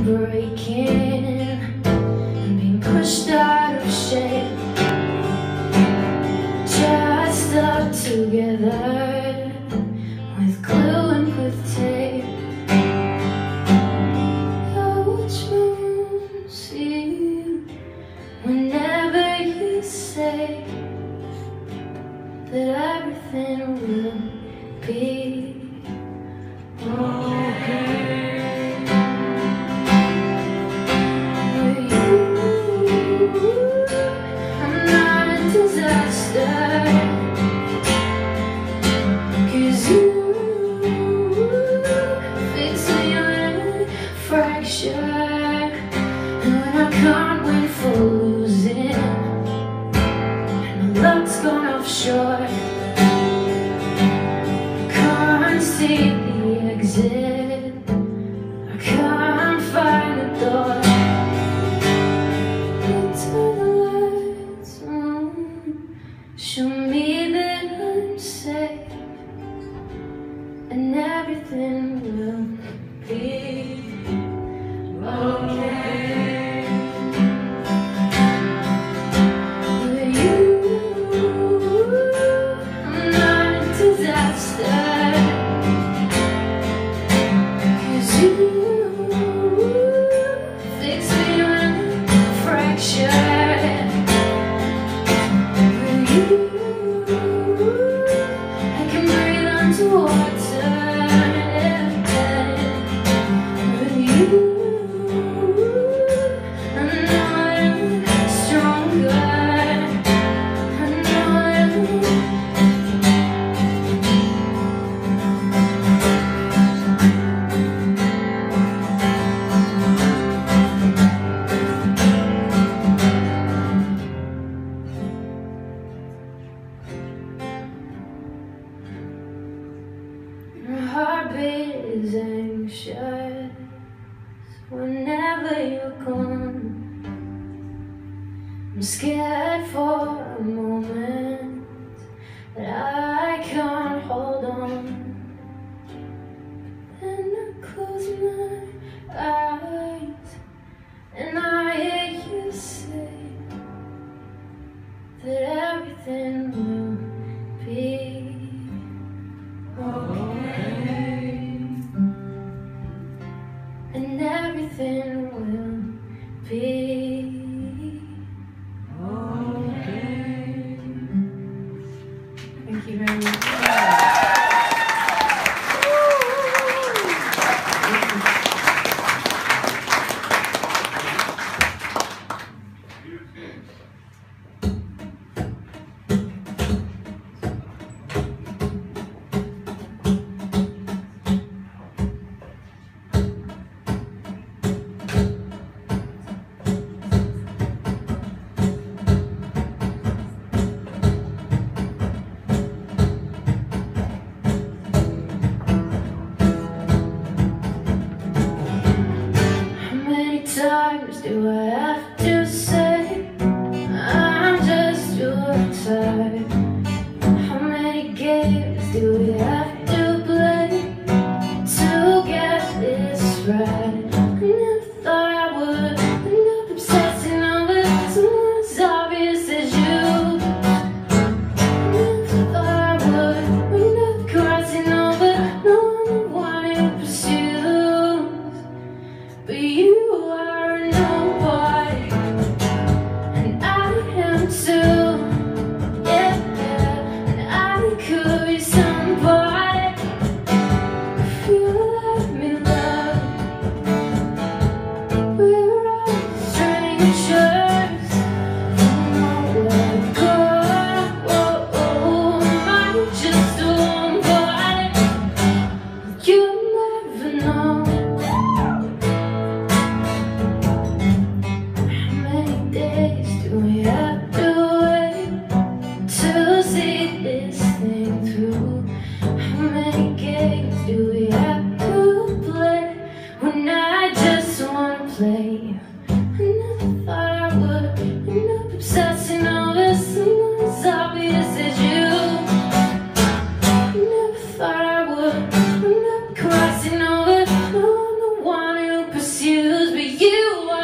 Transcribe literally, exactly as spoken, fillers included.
breaking and being pushed out of shape, just stuck together with glue and with tape. I watch moon see you whenever you say that everything will be okay. I'm not a disaster, 'cause you fix me on a fracture. And when I can't win for losing, and my luck's gone offshore, I can't see the exit, I can't find the door. Show me that I'm safe, and everything will be okay. With you, I'm not a disaster, 'cause you fix me on a fracture. My heartbeat is anxious whenever you're gone. I'm scared for a moment that I can't hold on. Then I close my eyes and I hear you say that everything will be okay. And everything will be okay. Thank you very much. Times do I have to say I'm just your type? How many games do we have to play to get this right? I never thought I would end up obsessing over someone as obvious as you. I never thought I would end up crossing over no one who pursues, but you are nobody, and I am too. Yeah, yeah, and I could be somebody if you let me love. We're all strangers, don't know where to go. Oh, oh, I'm just one body, you'll never know. We have to wait to see this thing through. How many games do we have to play when I just wanna play? I never thought I would end up obsessing over someone as obvious as you. I never thought I would end up crossing over. No, I'm the one who pursues me. you